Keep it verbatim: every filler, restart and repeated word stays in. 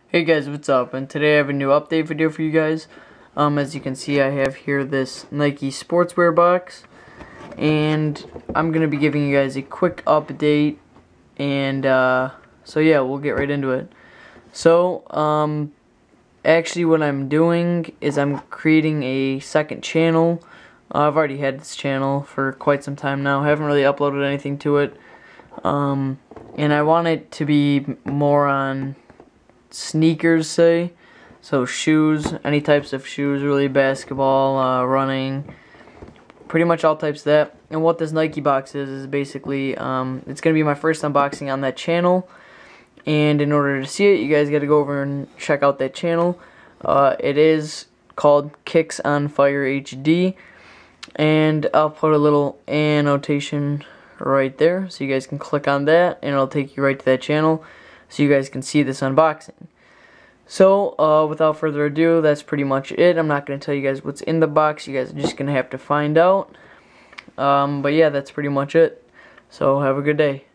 Hey guys, what's up? And today I have a new update video for you guys. Um, as you can see, I have here this Nike sportswear box, and I'm gonna be giving you guys a quick update. And uh, so yeah, we'll get right into it. So um, actually, what I'm doing is I'm creating a second channel. Uh, I've already had this channel for quite some time now. I haven't really uploaded anything to it, um, and I want it to be more on sneakers, say, so shoes, any types of shoes, really, basketball, uh, running, pretty much all types of that. And what this Nike box is is basically um, it's gonna be my first unboxing on that channel, and in order to see it, you guys got to go over and check out that channel. Uh, it is called Kicks on Fire H D, and I'll put a little annotation right there so you guys can click on that, and it'll take you right to that channel so you guys can see this unboxing. So, uh, without further ado, that's pretty much it. I'm not going to tell you guys what's in the box. You guys are just going to have to find out. Um, but yeah, that's pretty much it. So, have a good day.